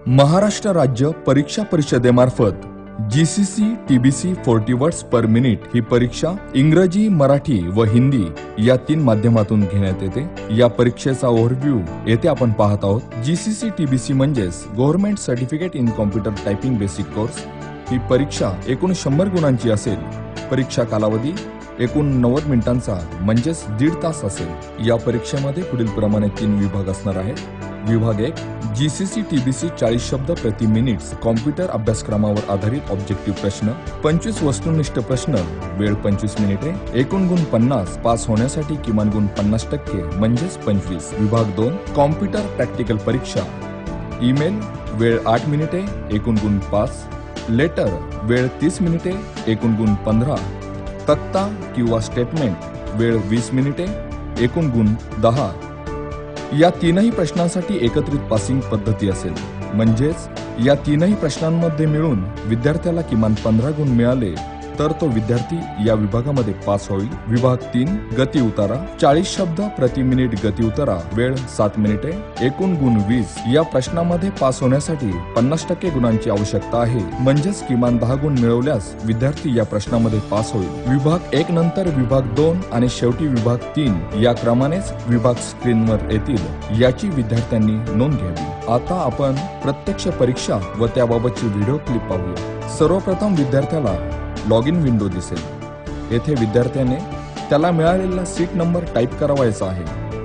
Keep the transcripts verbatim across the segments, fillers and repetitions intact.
महाराष्ट्र राज्य परीक्षा परिषदेमार्फत G C C T B C forty words per minute ही परीक्षा इंग्रजी, मराठी व हिंदी या तीन माध्यमातून घेण्यात येते। या परीक्षेचा ओव्हरव्ह्यू येथे आपण पाहत आहोत। G C C T B C म्हणजेच government certificate in computer typing basic course. ही परीक्षा एकूण शंभर गुणांची असेल। परीक्षा कालावधी एकूण नव्वद मिनिटांचा म्हणजेच दीड तास असेल। या परीक्षेमध्ये पुढील प्रमाणे तीन विभाग असणार आहेत। विभाग एक G C C T B C चाळीस शब्द प्रति मिनिट कॉम्प्युटर अभ्यासक्रमावर आधारित ऑब्जेक्टिव्ह प्रश्न, पंचवीस वस्तुनिष्ठ प्रश्न, वेळ पंचवीस मिनिटे, एकूण गुण पन्नास, पास होण्यासाठी किमान गुण पन्नास टक्के म्हणजेच पंचवीस। विभाग दोन कॉम्प्युटर प्रॅक्टिकल परीक्षा, ईमेल वेळ आठ मिनिटे, एकूण गुण पाच, लेटर वेळ तीस मिनिटे, एकूण गुण पंधरा, तक्ता किंवा स्टेटमेंट वेळ वीस मिनिटे, एकूण गुण दहा। या तीनही प्रश्नांसाठी एकत्रित पासिंग पद्धती असेल, म्हणजेच या तीनही प्रश्नांमध्ये मिळून विद्यार्थ्याला किमान पंधरा गुण मिळाले तर तो विद्यार्थी या विभागामध्ये पास होईल। विभाग तीन गती उतारा, चाळीस शब्द प्रति मिनिट गती उतारा, वेळ सात मिनिटे, एकूण गुण वीस। या प्रश्नामध्ये पास होण्यासाठी पन्नास टक्के गुणांची आवश्यकता आहे, म्हणजेच किमान दहा गुण मिळवल्यास विद्यार्थी या प्रश्नामध्ये पास होईल। विभाग एक नंतर विभाग दोन आणि शेवटी विभाग तीन या क्रमानेच विभाग स्क्रीनवर येतील, याची विद्यार्थ्यांनी नोंद घ्यावी। आता आपण प्रत्यक्ष परीक्षा व त्याबाबतची व्हिडिओ क्लिप पाहूया। सर्वप्रथम विद्यार्थ्याला लॉग इन विंडो दिसेल। येथे विद्यार्थ्याने त्याला मिळालेला सीट नंबर टाईप करावायचा आहे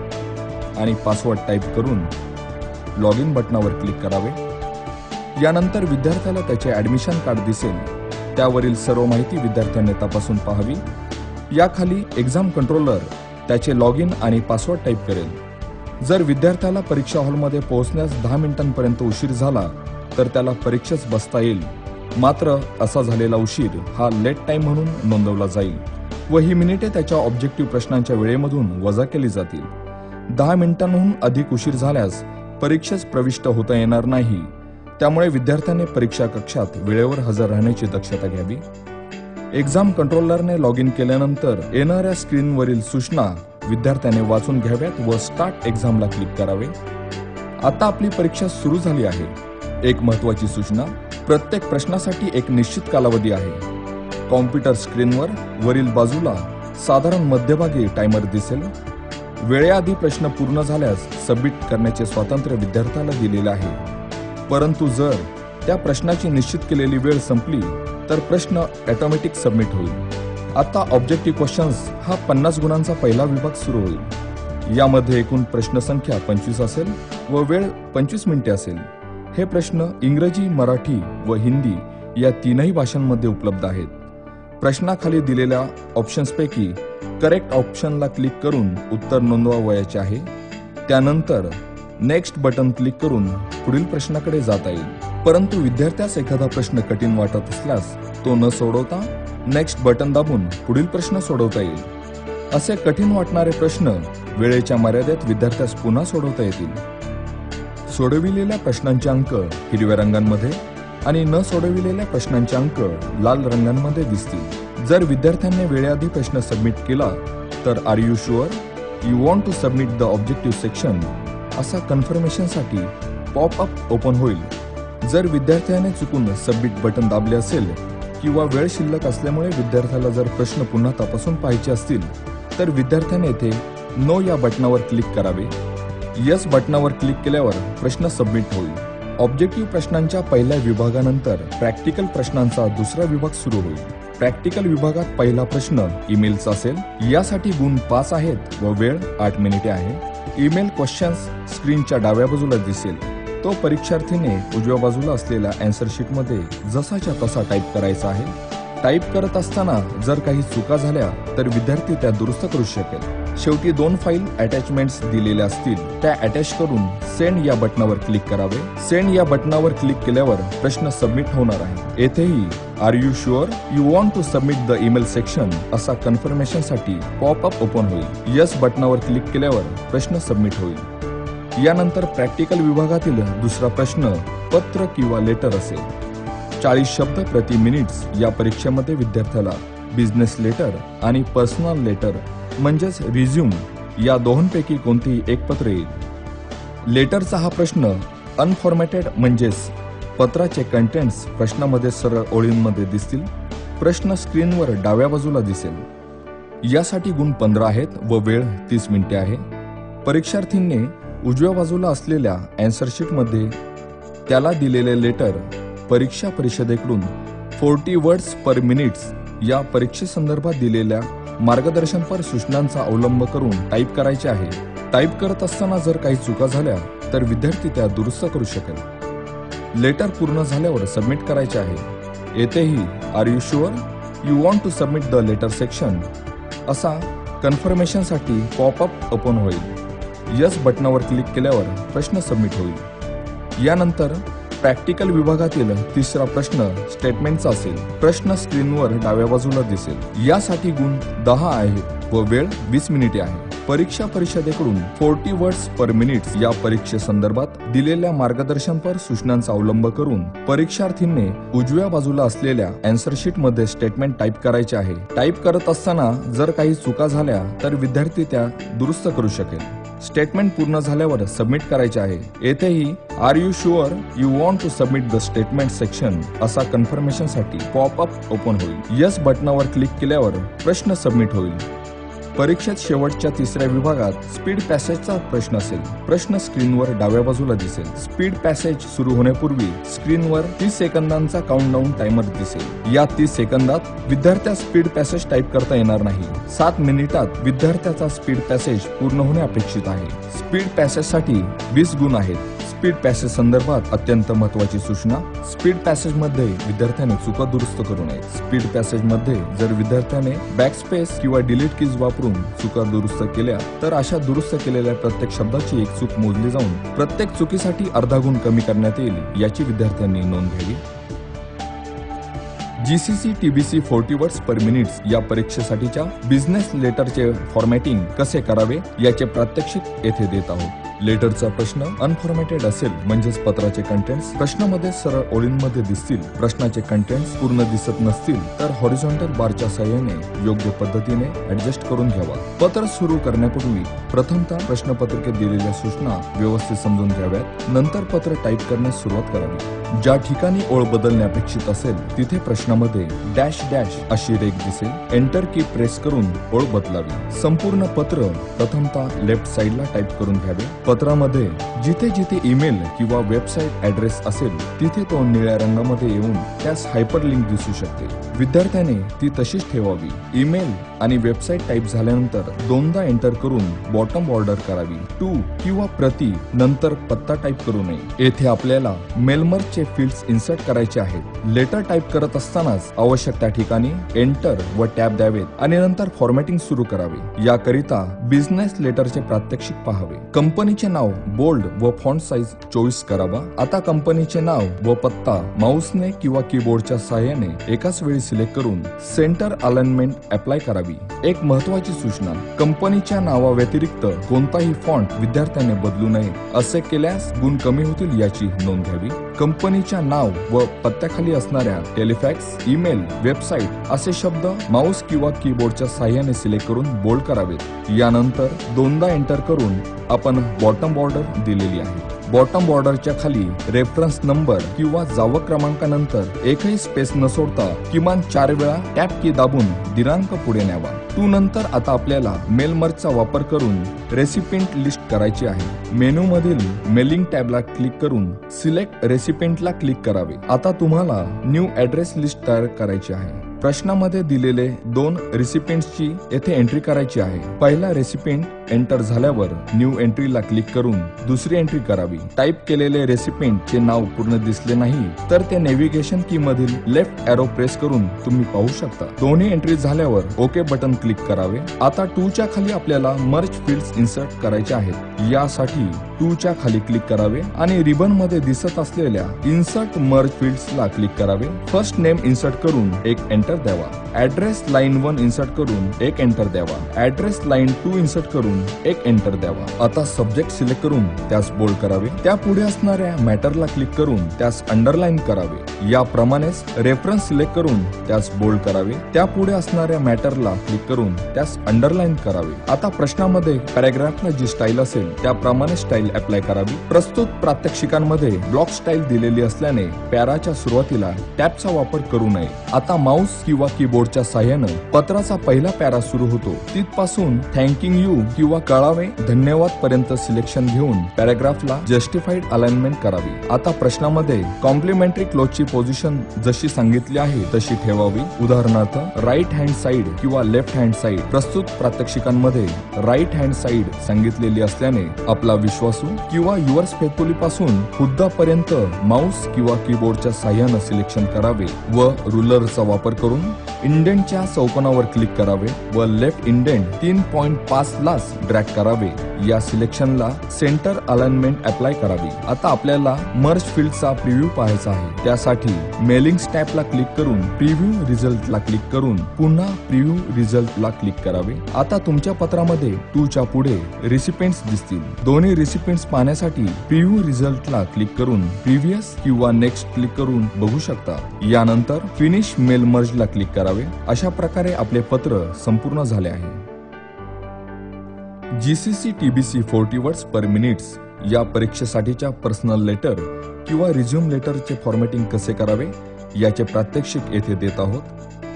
आणि पासवर्ड टाईप करून लॉग इन बटनावर क्लिक करावे। यानंतर विद्यार्थ्याला त्याचे ॲडमिशन कार्ड दिसेल। त्यावरील सर्व माहिती विद्यार्थ्याने तपासून पाहावी। याखाली एक्झाम कंट्रोलर त्याचे लॉग इन आणि पासवर्ड टाईप करेल। जर विद्यार्थ्याला परीक्षा हॉलमध्ये पोहोचण्यास दहा मिनिटांपर्यंत उशीर झाला तर त्याला परीक्षेस बसता येईल, मात्र असा झालेला उशीर हा लेट टाइम म्हणून नोंदवला जाईल व ही मिनिटे त्याच्या ऑब्जेक्टिव्ह प्रश्नांच्या वेळेमधून वजा केली जातील। दहा मिनिटांहून अधिक उशीर झाल्यास परीक्षेस प्रविष्ट होता येणार नाही, त्यामुळे विद्यार्थ्याने परीक्षा कक्षात वेळेवर हजर राहण्याची दक्षता घ्यावी। एक्झाम कंट्रोलरने लॉग इन केल्यानंतर येणाऱ्या स्क्रीनवरील सूचना विद्यार्थ्याने वाचून घ्याव्यात व स्टार्ट एक्झामला क्लिक करावे। आता आपली परीक्षा सुरू झाली आहे। एक महत्त्वाची सूचना, प्रत्येक प्रश्नासाठी एक निश्चित कालावधी आहे। कॉम्प्युटर स्क्रीनवर वरील बाजूला साधारण मध्यभागी टायमर दिसेल। वेळेआधी प्रश्न पूर्ण झाल्यास सबमिट करण्याचे स्वातंत्र्य विद्यार्थ्याला दिलेले आहे, परंतु जर त्या प्रश्नाची निश्चित केलेली वेळ संपली तर प्रश्न ऑटोमॅटिक सबमिट होईल। आता ऑब्जेक्टिव्ह क्वेश्चन्स हा पन्नास गुणांचा पहिला विभाग सुरू होईल। यामध्ये एकूण प्रश्न संख्या पंचवीस असेल व वेळ पंचवीस मिनिटे असेल। हे प्रश्न इंग्रजी, मराठी व हिंदी या तीनही भाषांमध्ये उपलब्ध आहेत। प्रश्नाखाली दिलेल्या ऑप्शन्सपैकी करेक्ट ऑप्शनला क्लिक करून उत्तर नोंदवावयाचे आहे। त्यानंतर नेक्स्ट बटन क्लिक करून पुढील प्रश्नाकडे जाता येईल। परंतु विद्यार्थ्यास एखादा प्रश्न कठीण वाटत असल्यास तो न सोडवता नेक्स्ट बटन दाबून पुढील प्रश्न सोडवता येईल। असे कठीण वाटणारे प्रश्न वेळेच्या मर्यादेत विद्यार्थ्यास पुन्हा सोडवता येतील। सोडविलेल्या प्रश्नांचे अंक हिरव्या रंगांमध्ये आणि न सोडविलेल्या प्रश्नांचे अंक लाल रंगांमध्ये दिसतील। जर विद्यार्थ्यांनी वेळेआधी प्रश्न सबमिट केला तर are you sure you want to submit the objective section असा कन्फर्मेशनसाठी पॉपअप ओपन होईल। जर विद्यार्थ्याने चुकून सबमिट बटन दाबले असेल किंवा वेळ शिल्लक असल्यामुळे विद्यार्थ्याला जर प्रश्न पुन्हा तपासून पाहायचे असतील तर विद्यार्थ्याने येथे नो या बटनावर क्लिक करावे। यस बटनावर क्लिक केल्यावर प्रश्न सबमिट होईल। ऑब्जेक्टिव्ह प्रश्नांच्या पहिल्या विभागानंतर प्रॅक्टिकल प्रश्नांचा दुसरा विभाग सुरू होईल। प्रॅक्टिकल विभागात पहिला प्रश्न ईमेलचा असेल। यासाठी गुण पाच आहेत व वेळ आठ मिनिटे आहे। ईमेल क्वेश्चन्स स्क्रीनच्या डाव्या बाजूला दिसेल। तो परीक्षार्थीने उजव्या बाजूला असलेल्या आन्सर शीटमध्ये जसाच्या तसा टाईप करायचा आहे। टाईप करत असताना जर काही चुका झाल्या तर विद्यार्थी त्या दुरुस्त करू शकेल। शेवटी दोन फाईल अटॅचमेंट्स दिलेल्या असतील, त्या अटॅच करून सेंड या बटनावर क्लिक करावे। सेंड या बटनावर क्लिक केल्यावर प्रश्न सबमिट होणार आहे। येथेही are you sure you want to submit the email section असा कन्फर्मेशनसाठी पॉपअप ओपन होईल। यस बटनावर क्लिक केल्यावर प्रश्न सबमिट होईल। यानंतर प्रॅक्टिकल विभागातील दुसरा प्रश्न पत्र किंवा लेटर असेल। चाळीस शब्द प्रति मिनिट्स या परीक्षेमध्ये विद्यार्थ्याला बिझनेस लेटर आणि पर्सनल लेटर म्हणजेच रिझ्यूम या दोहोंपैकी कोणतेही एक पत्र येईल। लेटरचा हा प्रश्न अनफॉर्मॅटेड म्हणजेच पत्राचे कंटेंट्स प्रश्नामध्ये सरळ ओळींमध्ये दिसतील. प्रश्न स्क्रीनवर डाव्या बाजूला दिसेल. यासाठी गुण पंधरा आहेत व वेळ तीस मिनिटे आहे. परीक्षार्थींनी उजव्या बाजूला असलेल्या अँसर शीटमध्ये त्याला दिलेले लेटर परीक्षा परिषदेकडून फोर्टी वर्ड्स पर मिनिट्स या परीक्षेसंदर्भात दिलेल्या मार्गदर्शनपर सूचनांचा अवलंब करून टाईप करायचे आहे. टाईप करत असताना जर काही चुका झाल्या तर विद्यार्थी त्या दुरुस्त करू शकेल. लेटर पूर्ण झाल्यावर सबमिट करायचे आहे. येथेही are you sure you want to submit the letter section असा कन्फर्मेशनसाठी पॉपअप ओपन होईल. यस बटनावर क्लिक केल्यावर प्रश्न सबमिट होईल. यानंतर प्रॅक्टिकल विभागातील तिसरा प्रश्न स्टेटमेंटचा असेल. प्रश्न स्क्रीनवर डाव्या बाजूला दिसेल. यासाठी गुण दहा आहे व वेळ वीस मिनिटे आहे. परीक्षा परिषदेकडून फोर्टी वर्ड्स पर मिनिट्स या परीक्षेसंदर्भात दिलेल्या मार्गदर्शनपर सूचनांचा अवलंब करून परीक्षार्थींनी उजव्या बाजूला असलेल्या अँसर शीट मध्ये स्टेटमेंट टाईप करायचे आहे. टाईप करत असताना जर काही चुका झाल्या तर विद्यार्थी त्या दुरुस्त करू शकेल. स्टेटमेंट पूर्ण झाल्यावर सबमिट करायचे आहे. येथेही are you sure you want to submit the statement section असा कन्फर्मेशनसाठी पॉपअप ओपन होईल. यस बटनावर क्लिक केल्यावर प्रश्न सबमिट होईल. परीक्षेत शेवटच्या तिसऱ्या विभागात स्पीड पॅसेजचा प्रश्न असेल. प्रश्न स्क्रीनवर डाव्या बाजूला दिसेल. स्पीड पॅसेज सुरू होण्यापूर्वी स्क्रीनवर तीस सेकंदांचा काउंटडाऊन टायमर दिसेल. या तीस सेकंदात विद्यार्थ्यास स्पीड पॅसेज टाईप करता येणार नाही. सात मिनिटात विद्यार्थ्याचा स्पीड पॅसेज पूर्ण होणे अपेक्षित आहे. स्पीड पॅसेजसाठी वीस गुण आहेत. स्पीड पॅसेज संदर्भात अत्यंत महत्त्वाची सूचना. स्पीड पॅसेज मध्ये विद्यार्थ्याने चुका दुरुस्त करू नये. स्पीड पॅसेज मध्ये जर विद्यार्थ्याने बॅकस्पेस किंवा डिलीट कीज वापरून चुका दुरुस्त केल्या तर अशा दुरुस्त केलेल्या प्रत्येक शब्दाची एक चूक मोजली जाऊन प्रत्येक चुकीसाठी अर्धा गुण कमी करण्यात येईल याची विद्यार्थ्यांनी नोंद घ्यावी. GCC TBC forty words per minutes या परीक्षेसाठीच्या बिझनेस लेटरचे फॉर्मॅटिंग कसे करावे याचे प्रात्यक्षिक येथे देत आहोत. लेटरचा प्रश्न अनफॉर्मॅटेड असेल म्हणजेच पत्राचे कंटेंट्स प्रश्नामध्ये सरळ ओळींमध्ये दिसतील. प्रश्नाचे कंटेंट्स पूर्ण दिसत नसतील तर हॉरिझॉन्टल बारच्या साहाय्याने योग्य पद्धतीने ऍडजस्ट करून घ्यावा. पत्र सुरू करण्यापूर्वी प्रथमतः प्रश्नपत्रिकेत दिलेल्या सूचना व्यवस्थित समजून घ्याव्यात. नंतर पत्र टाईप करण्यास सुरुवात करावी. ज्या ठिकाणी ओळ बदलणे अपेक्षित असेल तिथे प्रश्नामध्ये डॅश डॅश अशी रेघ दिसेल. एंटर की प्रेस करून ओळ बदलावी. संपूर्ण पत्र प्रथमतः लेफ्ट साइडला टाईप करून घ्यावे. पत्रामध्ये जिथे जिथे ईमेल किंवा वेबसाईट ऍड्रेस असेल तिथे तो निळ्या रंगामध्ये येऊन त्यास हायपरलिंक दिसू शकते. विद्यार्थ्याने ती तशीच ठेवावी. ईमेल आणि वेबसाईट टाईप झाल्यानंतर दोनदा एंटर करून बॉटम बॉर्डर करावी. टू किंवा प्रति नंतर पत्ता टाईप करू नये. येथे आपल्याला मेलमर्जचे फील्ड्स इन्सर्ट करायचे आहेत. लेटर टाईप करत असतानाच आवश्यक त्या ठिकाणी एंटर व टॅब द्यावेत आणि नंतर फॉर्मॅटिंग सुरू करावे. याकरिता बिझनेस लेटरचे प्रात्यक्षिक पाहावे. कंपनीचे नाव बोल्ड व फॉन्ट साइज चोवीस करावा. आता कंपनीचे नाव व पत्ता माऊसने किंवा कीबोर्डच्या साहाय्याने एकाच वेळी सिलेक्ट करून सेंटर अलाइनमेंट अप्लाय करावी. एक महत्वाची सूचना, कंपनीच्या नावा व्यतिरिक्त कोणताही फॉन्ट विद्यार्थ्याने बदलू नये. असे केल्यास गुण कमी होतील याची नोंद घ्यावी. कंपनीच्या नाव व पत्त्याखाली असणाऱ्या टेलिफॅक्स, ईमेल, वेबसाईट असे शब्द माऊस किंवा कीबोर्डच्या साहाय्याने सिलेक्ट करून बोल्ड करावेत. यानंतर दोनदा एंटर करून आपण बॉटम बॉर्डर दिलेली आहे. बॉटम बॉर्डरच्या खाली रेफरन्स नंबर किंवा जावक क्रमांकानंतर एकही स्पेस न सोडता किमान चार वेळा टॅप की दाबून दिनांक पुढे न्यावा. टू नंतर आता आपल्याला मेल मर्जचा वापर करून रेसिपिएंट लिस्ट करायची आहे. मेनू मधील मेलिंग टॅबला क्लिक करून सिलेक्ट रेसिपिएंटला क्लिक करावे. आता तुम्हाला न्यू ऍड्रेस लिस्ट तयार करायची आहे. प्रश्नामध्ये दिलेले दोन रेसिपिएंट्सची येथे एंट्री करायची आहे. पहिला रेसिपिएंट एंटर झाल्यावर न्यू एंट्रीला क्लिक करून दुसरी एंट्री करावी. टाईप केलेले रेसिपिएंटचे नाव पूर्ण दिसले नाही तर ते नेव्हिगेशन की मधील लेफ्ट एरो प्रेस करून तुम्ही पाहू शकता. दोन्ही एंट्री झाल्यावर ओके बटन क्लिक करावे. आता टू च्या खाली आपल्याला मर्ज फील्ड्स इन्सर्ट करायचे आहेत. यासाठी टू च्या खाली क्लिक करावे आणि रिबन मध्ये दिसत असलेल्या इन्सर्ट मर्ज फील्ड्सला क्लिक करावे. फर्स्ट नेम इन्सर्ट करून एक एंटर द्यावा. ऍड्रेस लाईन वन इन्सर्ट करून एक एंटर द्यावा. ऍड्रेस लाईन टू इन्सर्ट करून करून एक एंटर द्यावा। आता सब्जेक्ट सिलेक्ट करून त्यास बोल्ड करावे। त्या पुढे असणाऱ्या मॅटरला क्लिक करून त्यास अंडरलाईन करावे। याप्रमाणेच रेफरन्स सिलेक्ट करून त्यास बोल्ड करावे। त्या पुढे असणाऱ्या मॅटरला क्लिक करून त्यास अंडरलाईन करावे। आता प्रश्नामध्ये पॅराग्राफला जी स्टाईल असेल त्याप्रमाणे स्टाईल अप्लाय करावी। प्रस्तुत प्रात्यक्षिकांमध्ये ब्लॉक स्टाईल दिलेली असल्याने पॅराच्या सुरुवातीला टॅबचा वापर करू नये। आता माऊस किंवा कीबोर्डच्या साहाय्याने पत्राचा पहिला पॅरा सुरू होतो तिथपासून थँकिंग यू किंवा कळावे धन्यवाद पर्यंत सिलेक्शन घेऊन पॅराग्राफला जस्टिफाईड अलाइनमेंट करावी। आता प्रश्नामध्ये कॉम्प्लिमेंटरी क्लोजची पोझिशन जशी सांगितली आहे तशी ठेवावी। उदाहरणार्थ राईट हँड साइड किंवा लेफ्ट हँड साइड। प्रस्तुत प्रात्यक्षिकांमध्ये राईट हँड साइड सांगितलेली असल्याने आपला विश्वासू किंवा युअर्स फेथफुली पासून हुद्दापर्यंत माऊस किंवा कीबोर्डच्या साहाय्याने सिलेक्शन करावे व रुलरचा वापर करून इंडेंटच्या चौकोनावर क्लिक करावे व लेफ्ट इंडेंट तीन पॉइंट पाच लाच ड्रॅग करावे। या सिलेक्शनला सेंटर अलाइनमेंट अप्लाय करावी। आता आपल्याला मर्ज फील्डचा प्रिव्ह्यू पाहायचा आहे। त्यासाठी मेलिंग टॅबला क्लिक करून प्रिव्ह्यू रिझल्टला क्लिक करून पुन्हा प्रिव्ह्यू रिझल्टला क्लिक करावे। आता तुमच्या पत्रामध्ये टू च्या पुढे रिसिपेंट्स दिसतील। दोन्ही रिसिपेंट्स पाहण्यासाठी प्रिव्ह्यू रिझल्टला क्लिक करून प्रिव्हियस किंवा नेक्स्ट क्लिक करून बघू शकता। यानंतर फिनिश मेल मर्जला क्लिक करावे। अशा प्रकारे आपले पत्र संपूर्ण झाले आहे। GCC TBC forty words per minutes या परीक्षेसाठीच्या पर्सनल लेटर किंवा रिझ्यूम लेटरचे फॉर्मॅटिंग कसे करावे याचे प्रात्यक्षिक येथे देत आहोत।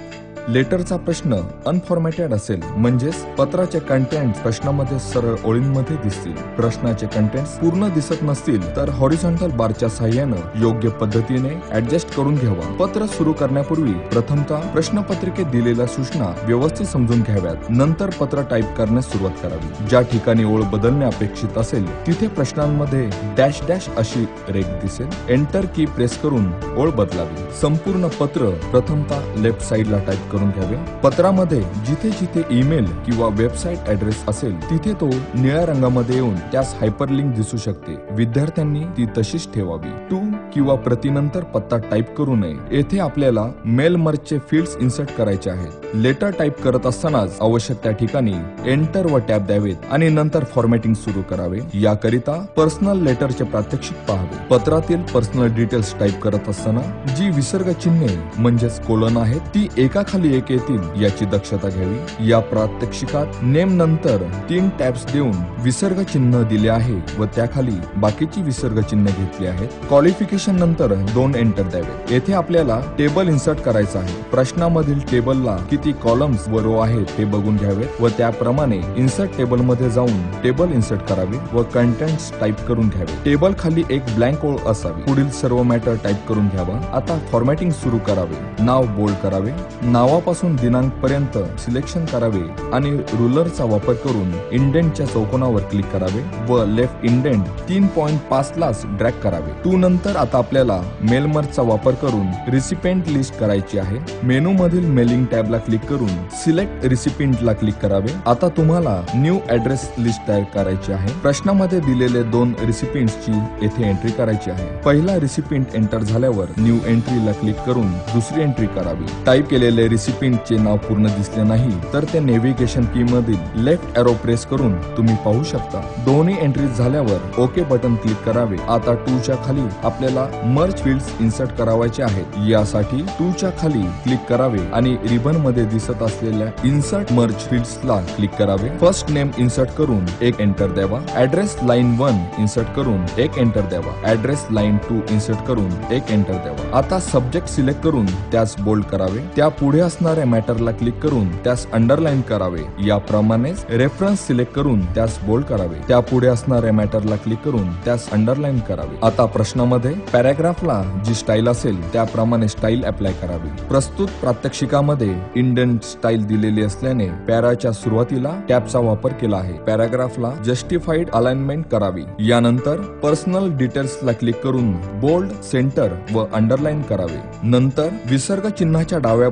लेटरचा प्रश्न अनफॉर्मॅटेड असेल म्हणजेच पत्राचे कंटेंट प्रश्नामध्ये सरळ ओळींमध्ये दिसतील। प्रश्नाचे कंटेंट पूर्ण दिसत नसतील तर हॉरिझॉन्टल बारच्या साहाय्याने योग्य पद्धतीने ऍडजस्ट करून घ्यावा। पत्र सुरू करण्यापूर्वी प्रथमतः प्रश्नपत्रिकेत दिलेल्या सूचना व्यवस्थित समजून घ्याव्यात। नंतर पत्र टाईप करण्यास सुरुवात करावी। ज्या ठिकाणी ओळ बदलणे अपेक्षित असेल तिथे प्रश्नांमध्ये डॅश डॅश अशी रेख दिसेल। एंटर की प्रेस करून ओळ बदलावी। संपूर्ण पत्र प्रथमतः लेफ्ट साइडला टाईप करून घ्यावे। पत्रामध्ये जिथे जिथे ईमेल किंवा वेबसाईट ऍड्रेस असेल तिथे तो निळ्या रंगामध्ये येऊन त्यास हायपरलिंक दिसू शकते। विद्यार्थ्यांनी ती तशीच ठेवावी। टू किंवा प्रतिनंतर पत्ता टाईप करू नये। येथे आपल्याला मेल मर्जचे फील्ड्स इन्सर्ट करायचे आहेत। लेटर टाईप करत असतानाच आवश्यक त्या ठिकाणी एंटर व टॅब द्यावेत आणि नंतर फॉर्मॅटिंग सुरू करावे। याकरिता पर्सनल लेटरचे प्रात्यक्षिक पाहावे। पत्रातील पर्सनल डिटेल्स टाईप करत असताना जी विसर्ग चिन्हे म्हणजेच कोलन आहेत ती एकाखाली एक येतील याची दक्षता घ्यावी। या प्रात्यक्षिकात नेम नंतर तीन टॅब्स देऊन विसर्ग चिन्ह दिले आहे व त्याखाली बाकीची विसर्ग चिन्ह घेतली आहेत। क्वालिफिकेशन नंतर दोन एंटर द्यावे। येथे आपल्याला टेबल इन्सर्ट करायचा आहे। प्रश्नामधील टेबलला किती कॉलम्स व रो आहेत हे बघून घ्यावेत व त्याप्रमाणे इन्सर्ट टेबल मध्ये जाऊन टेबल इन्सर्ट करावे व कंटेंट्स टाईप करून घ्यावे। टेबल खाली एक ब्लँक ओळ असावी। पुढील सर्व मॅटर टाईप करून घ्यावा। आता फॉर्मॅटिंग सुरू करावे। नाव बोल्ड करावे। नावापासून दिनांक पर्यंत सिलेक्शन करावे आणि रुलरचा वापर करून इंडेंटच्या चौकोनावर क्लिक करावे व लेफ्ट इंडेंट तीन पॉइंट पाच लाच ड्रॅग करावे। टू नंतर आता आपल्याला मेल मर्जचा वापर करून रिसिपेंट लिस्ट करायची आहे। मेनू मधील मेलिंग टॅबला क्लिक करून सिलेक्ट रिसिपेंटला क्लिक करावे। आता तुम्हाला न्यू ऍड्रेस लिस्ट तयार करायची आहे। प्रश्नामध्ये दिलेले दोन रिसिपेंट्सची येथे एंट्री करायची आहे। पहिला रिसिपेंट एंटर झाल्यावर न्यू एंट्रीला क्लिक करून दुसरी एंट्री करावी। टाईप केलेले रिसिपेंटचे नाव पूर्ण दिसले नाही तर ते नेव्हिगेशन की मधील लेफ्ट एरो प्रेस करून तुम्ही पाहू शकता। दोन्ही एंट्रीज झाल्यावर ओके बटन क्लिक करावे। आता टू च्या खाली आपल्याला मर्ज फील्ड्स इन्सर्ट करावायचे आहेत। यासाठी टू च्या खाली क्लिक करावे आणि रिबन मध्ये दिसत असलेल्या इन्सर्ट मर्ज फील्ड्सला क्लिक करावे। फर्स्ट नेम इन्सर्ट करून एक एंटर द्यावा। ऍड्रेस लाईन वन इन्सर्ट करून एक एंटर द्यावा। ऍड्रेस लाईन टू इन्सर्ट करून एक एंटर द्यावा। आता सब्जेक्ट सिलेक्ट करून त्यास बोल्ड करावे। त्या पुढे असणाऱ्या मॅटरला क्लिक करून त्यास अंडरलाईन करावे। याप्रमाणेच रेफरन्स सिलेक्ट करून त्यास बोल्ड करावे। त्या पुढे असणाऱ्या मॅटरला क्लिक करून त्यास अंडरलाईन करावे। आता प्रश्नामध्ये पॅराग्राफला जी स्टाईल असेल त्याप्रमाणे स्टाईल अप्लाय करावी। प्रस्तुत प्रात्यक्षिकामध्ये इंडेंट स्टाईल दिलेली असल्याने पॅराच्या सुरुवातीला टॅबचा वापर केला आहे। पॅराग्राफला जस्टिफाईड अलाइनमेंट करावी। यानंतर पर्सनल डिटेल्सला क्लिक करून बोल्ड, सेंटर व अंडरलाईन करावे। नंतर विसर्ग चिन्हाच्या डाव्या बाजूला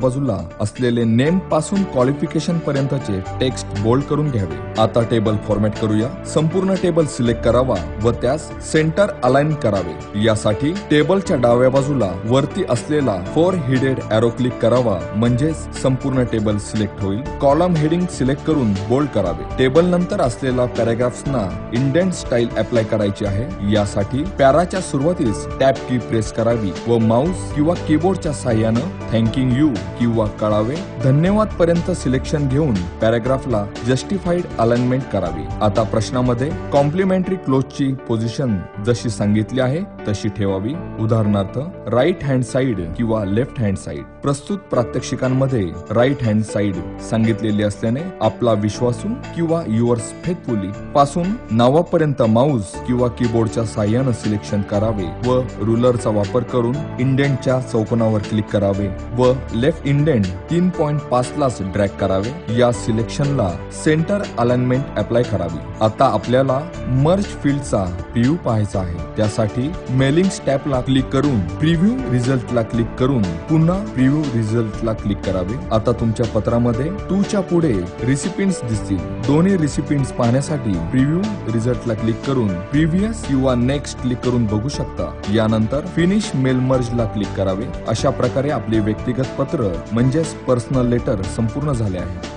असलेले नेम पासून क्वालिफिकेशन पर्यंतचे टेक्स्ट बोल्ड करून घ्यावे। आता टेबल फॉर्मॅट करूया। संपूर्ण टेबल सिलेक्ट करावा व त्यास सेंटर अलाइन करावे। यासाठी टेबलच्या डाव्या बाजूला वरती असलेला फोर हेडेड एरो क्लिक करावा, म्हणजेच संपूर्ण टेबल सिलेक्ट होईल। कॉलम हेडिंग सिलेक्ट करून बोल्ड करावे। टेबल नंतर असलेला पॅराग्राफ्सना इंडेंट स्टाईल अप्लाय करायची आहे। यासाठी पॅराच्या सुरुवातीस टॅब की प्रेस करावी व माउस किंवा कीबोर्डच्या साहाय्यानं थँकिंग यू किंवा कळावे धन्यवाद पर्यंत सिलेक्शन घेऊन पॅराग्राफला जस्टिफाईड अलाइनमेंट करावी। आता प्रश्नामध्ये कॉम्प्लिमेंटरी क्लोजची पोझिशन जशी सांगितली आहे तशी ठेवावी। उदाहरणार्थ राईट हँड साइड किंवा लेफ्ट हँड साइड। प्रस्तुत प्रात्यक्षिकांमध्ये राईट हँड साइड सांगितलेली असल्याने आपला विश्वासू किंवा युअर्स फेथफुली पासून नावापर्यंत माउस किंवा कीबोर्डच्या साहाय्याने सिलेक्शन करावे व रुलरचा वापर करून इंडेंटच्या चौकोनावर क्लिक करावे व लेफ्ट इंडेंट तीन पॉइंट पाच लाच ड्रॅग करावे। या सिलेक्शनला सेंटर अलाइनमेंट अप्लाय करावी। आता आपल्याला मर्ज फील्डचा प्रिव्ह्यू पाहायचा आहे। त्यासाठी मेलिंग टॅबला क्लिक करून प्रिव्ह्यू रिझल्टला क्लिक करून पुन्हा प्रिव्ह्यू रिझल्टला क्लिक करावे। आता तुमच्या पत्रामध्ये टू च्या पुढे रिसिपिएंट्स दिसतील। दोन्ही रिसिपिएंट्स पाहण्यासाठी प्रिव्ह्यू रिझल्टला क्लिक करून प्रिव्हियस किंवा नेक्स्ट क्लिक करून बघू शकता। यानंतर फिनिश मेल मर्जला क्लिक करावे। अशा प्रकारे आपले व्यक्तिगत पत्र म्हणजेच पर्सनल लेटर संपूर्ण झाले आहे।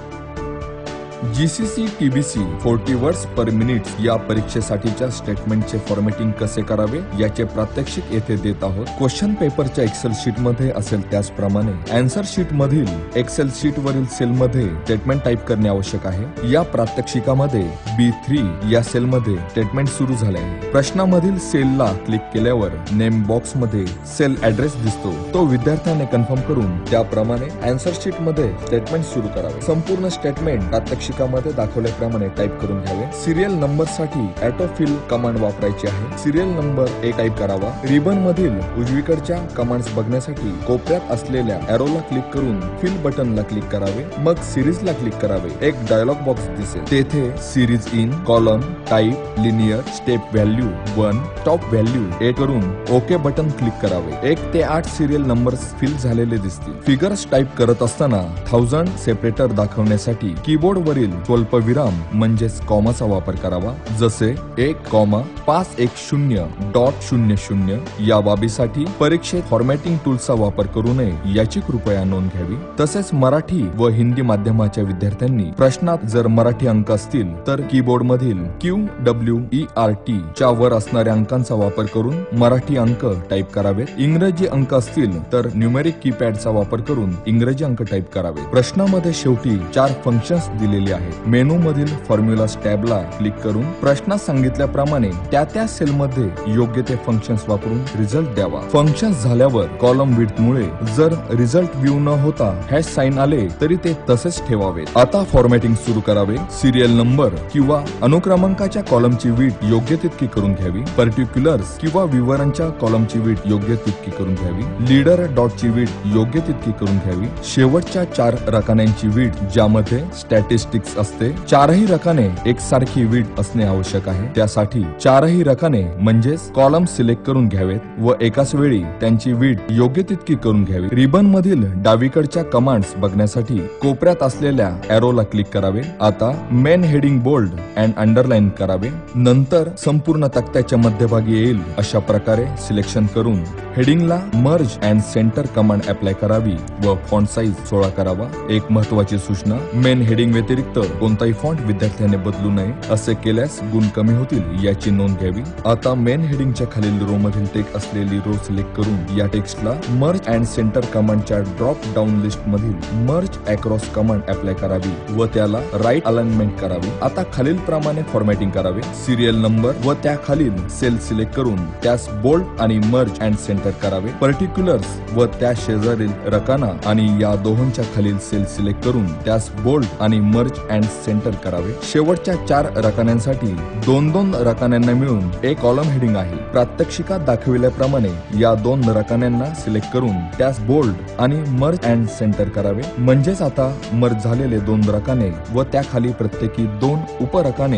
GCC TBC forty words per minute या परीक्षेसाठीच्या स्टेटमेंटचे फॉर्मॅटिंग कसे करावे याचे प्रात्यक्षिक येथे देत आहोत। क्वेश्चन पेपरच्या एक्सेल शीट मध्ये असेल त्याचप्रमाणे आन्सर शीट मधील एक्सेल शीट वरील सेल मध्ये स्टेटमेंट टाइप करणे आवश्यक आहे। या प्रात्यक्षिकामध्ये बी थ्री या सेल मध्ये स्टेटमेंट सुरू झाले आहे। प्रश्नामधील सेलला क्लिक केल्यावर नेम बॉक्स मध्ये सेल ऍड्रेस दिसतो, तो विद्यार्थ्याने कन्फर्म करून त्याप्रमाणे आन्सर शीट मध्ये स्टेटमेंट सुरू करावे। संपूर्ण स्टेटमेंट प्रात्यक्षिक मध्ये दाखवल्याप्रमाणे टाइप करून घ्यावे। सिरियल नंबर साठी ऑटोफिल कमांड वापरायची आहे। सिरियल नंबर एक टाइप करावा। रिबन मधील उजवीकडच्या कमांड्स बघण्यासाठी कोपऱ्यात असलेल्या एरोला क्लिक करून फिल बटनला क्लिक करावे, मग सिरीजला क्लिक करावे। एक डायलॉग बॉक्स दिसेल, तेथे series in column type linear step value one stop value eight करून ओके बटन क्लिक करावे। एक ते आठ सिरियल नंबर्स फिल झालेले दिसतील। फिगर्स टाइप करत असताना थाउजंड सेपरेटर दाखवण्यासाठी कीबोर्ड वरील स्वल्पविराम म्हणजेच कॉमाचा वापर करावा, जसे एक कॉमा पाच एक शून्य डॉट शून्य शून्य। या बाबीसाठी परीक्षेत फॉर्मॅटिंग टूल्सचा वापर करू नये याची कृपया नोंद घ्यावी। तसेच मराठी व हिंदी माध्यमाच्या विद्यार्थ्यांनी प्रश्नात जर मराठी अंक असतील तर कीबोर्ड मधील Q W E R T च्या वर असणाऱ्या अंकांचा वापर करून मराठी अंक टाइप करावेत। इंग्रजी अंक असतील तर न्यूमेरिक कीपॅडचा वापर करून इंग्रजी अंक टाइप करावे। प्रश्नामध्ये शेवटी चार फंक्शन्स दिलेली आहेत। मेनू मधील फॉर्म्युलास टॅबला क्लिक करून प्रश्नात सांगितल्याप्रमाणे त्या त्या सेल मध्ये योग्य ते फंक्शन्स वापरून रिझल्ट द्यावा। फंक्शन्स झाल्यावर कॉलम विड्थ मुळे जर रिझल्ट व्ह्यू न होता हॅश साइन आले तरी ते तसेच ठेवावे। आता फॉर्मॅटिंग सुरू करावे। सिरियल नंबर किंवा अनुक्रमांकाच्या कॉलमची विड्थ योग्य तितकी करून घ्यावी। पर्टिक्युलर्स किंवा विवरणच्या कॉलमची विड्थ योग्य तितकी करून घ्यावी। लीडर डॉटची विड्थ योग्य तितकी करून घ्यावी। शेवटच्या चार रकान्यांची विड्थ ज्यामध्ये स्टॅटिस्टिक्स असते, चारही रकाने एकसारखी विड्थ असणे आवश्यक आहे। त्यासाठी चारही रकाने म्हणजेच कॉलम सिलेक्ट करून घ्यावेत व एकाच वेळी त्यांची विड्थ योग्य तितकी करून घ्यावी। रिबन मधील डावीकडच्या कमांड्स बघण्यासाठी कोपऱ्यात असलेल्या एरोला क्लिक करावे। आता main heading bold and underline करावे। नंतर संपूर्ण तक्त्याच्या मध्यभागी येईल अशा प्रकारे सिलेक्शन करून हेडिंगला merge and centre command apply करावी व फॉन्ट साइज सोळा करावा। एक महत्वाची सूचना, मेन हेडिंग व्यतिरिक्त कोणताही फॉन्ट विद्यार्थ्याने बदलू नये, असे केल्यास गुण कमी होतील याची नोंद घ्यावी। आता मेन हेडिंगच्या खालील रो मधील टेक असलेली रो सिलेक्ट करून या टेक्स्टला मर्ज अँड सेंटर कमांडच्या ड्रॉप डाऊन लिस्ट मधील मर्ज अक्रॉस कमांड अप्लाय करावी व त्याला राईट अलाइनमेंट करावी। आता खालील प्रमाणे फॉर्मॅटिंग करावे। सिरियल नंबर व त्या खालील सेल सिलेक्ट करून त्यास बोल्ड आणि मर्ज अँड सेंटर करावे। पर्टिक्युलर्स व त्या शेजारील रकाना आणि या दोहोंच्या खालील सेल सिलेक्ट करून त्यास बोल्ड आणि मर्ज अँड सेंटर करावे। शेवटच्या चार रकान्यांसाठी दोन दोन रकान्यांना मिळून एक कॉलम हेडिंग आहे। प्रात्यक्षिकात दाखविल्याप्रमाणे या दोन रकान्यांना सिलेक्ट करून त्यास बोल्ड आणि मर्ज अँड सेंटर करावे। म्हणजेच आता मर्ज झालेले दोन रकाने व त्याखाली प्रत्येकी दोन उपरकाने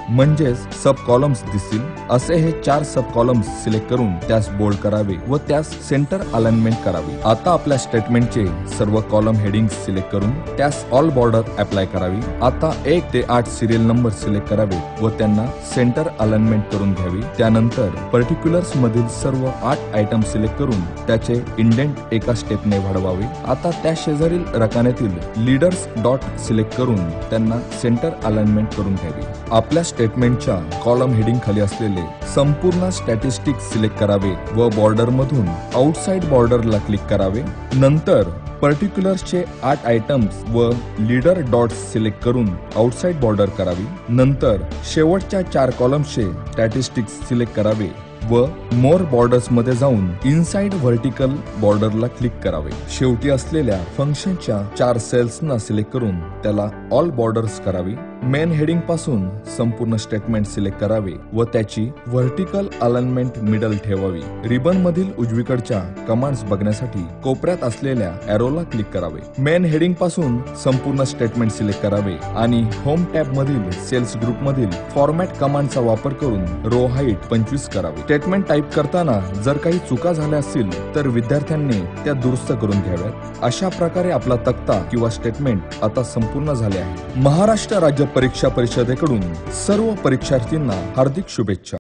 म्हणजेच सब कॉलम्स दिसतील. असे हे चार सब कॉलम्स सिलेक्ट करून त्यास बोल्ड करावे व त्यास सेंटर अलाइनमेंट करावी. आता आपल्या स्टेटमेंटचे सर्व कॉलम हेडिंग्स सिलेक्ट करून त्यास ऑल बॉर्डर अप्लाय करावी. आता एक ते आठ सिरियल नंबर सिलेक्ट करावे व त्यांना सेंटर अलाइनमेंट करून घ्यावी. त्यानंतर पर्टिक्युलर्स मधील सर्व आठ आयटम सिलेक्ट करून त्याचे इंडेंट एका स्टेपने वाढवावे. आता त्या शेजारील रकान्यातील लीडर्स डॉट सिलेक्ट करून त्यांना सेंटर अलाइनमेंट करून घ्यावी. आपल्या स्टेटमेंटच्या कॉलम हेडिंग खाली असलेले संपूर्ण स्टॅटिस्टिक्स सिलेक्ट करावे व बॉर्डर मधून आउटसाइड बॉर्डरला क्लिक करावे. नंतर पर्टिक्युलर्सचे आठ आयटम्स व लीडर डॉट्स सिलेक्ट करून आउटसाइड बॉर्डर करावी. नंतर शेवटच्या चार कॉलम्सचे स्टॅटिस्टिक्स सिलेक्ट करावे व मोर बॉर्डर्स मध्ये जाऊन इनसाइड व्हर्टिकल बॉर्डरला क्लिक करावे. शेवटी असलेल्या फंक्शनच्या चार सेल्सना सिलेक्ट करून त्याला ऑल बॉर्डर्स करावी. मेन हेडिंग पासून संपूर्ण स्टेटमेंट सिलेक्ट करावे व त्याची व्हर्टिकल अलाइनमेंट मिडल ठेवावी. रिबन मधील उजवीकडच्या कमांड्स बघण्यासाठी कोपऱ्यात असलेल्या एरोला क्लिक करावे. मेन हेडिंग पासून संपूर्ण स्टेटमेंट सिलेक्ट करावे आणि होम टॅब मधील सेल्स ग्रुप मधील फॉर्मॅट कमांडचा वापर करून रो हाईट पंचवीस करावे. स्टेटमेंट टाईप करताना जर काही चुका झाल्या असतील तर विद्यार्थ्यांनी त्या दुरुस्त करून घ्याव्यात. अशा प्रकारे आपला तक्ता किंवा स्टेटमेंट आता संपूर्ण झाले आहे. महाराष्ट्र राज्य परीक्षा परिषदेकडून सर्व परीक्षार्थींना हार्दिक शुभेच्छा.